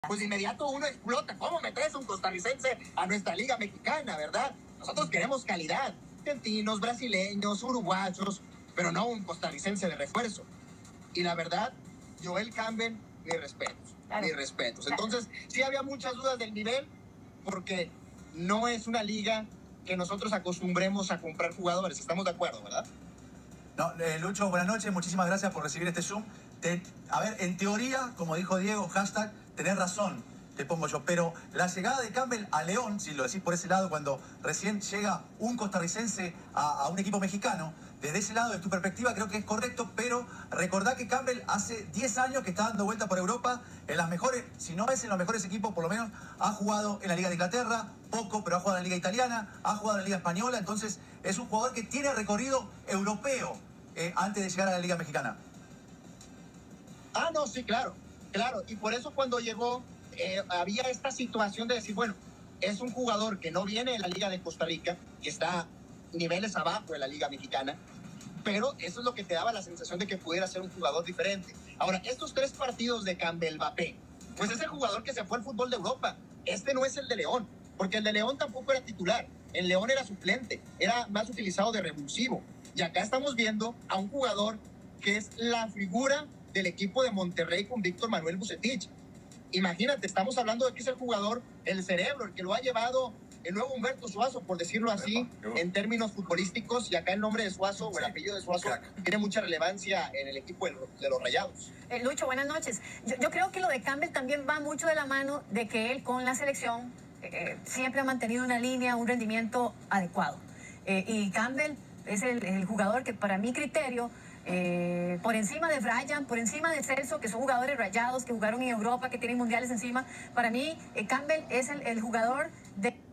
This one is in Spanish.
Pues de inmediato uno explota. ¿Cómo metes un costarricense a nuestra liga mexicana, verdad? Nosotros queremos calidad. Argentinos, brasileños, uruguayos, pero no un costarricense de refuerzo. Y la verdad, Joel Campbell, mis respetos. Claro. Mis respetos. Entonces, sí había muchas dudas del nivel, porque no es una liga que nosotros acostumbremos a comprar jugadores. Estamos de acuerdo, ¿verdad? No, Lucho, buenas noches, muchísimas gracias por recibir este Zoom. A ver, en teoría, como dijo Diego, hashtag, tenés razón, te pongo yo, pero la llegada de Campbell a León, si lo decís por ese lado, cuando recién llega un costarricense a un equipo mexicano, desde ese lado, de tu perspectiva, creo que es correcto, pero recordá que Campbell hace 10 años que está dando vuelta por Europa, en las mejores, si no es en los mejores equipos, por lo menos ha jugado en la Liga de Inglaterra, poco, pero ha jugado en la Liga Italiana, ha jugado en la Liga Española, entonces es un jugador que tiene recorrido europeo antes de llegar a la Liga Mexicana. Ah, no, sí, claro, claro, y por eso cuando llegó había esta situación de decir, bueno, es un jugador que no viene de la Liga de Costa Rica, que está niveles abajo de la Liga Mexicana, pero eso es lo que te daba la sensación de que pudiera ser un jugador diferente. Ahora, estos 3 partidos de Campbell Mbappé, pues es el jugador que se fue al fútbol de Europa. Este no es el de León, porque el de León tampoco era titular. El León era suplente, era más utilizado de revulsivo. Y acá estamos viendo a un jugador que es la figura del equipo de Monterrey con Víctor Manuel Bucetich. Imagínate, estamos hablando de que es el jugador, el cerebro, el que lo ha llevado el nuevo Humberto Suazo, por decirlo así, en términos futbolísticos, y acá el nombre de Suazo, o el apellido de Suazo, tiene mucha relevancia en el equipo de los Rayados. Lucho, buenas noches. Yo creo que lo de Campbell también va mucho de la mano de que él con la selección siempre ha mantenido una línea, un rendimiento adecuado. Y Campbell es el jugador que, para mi criterio, por encima de Brian, por encima de Celso, que son jugadores rayados, que jugaron en Europa, que tienen mundiales encima, para mí Campbell es el jugador de...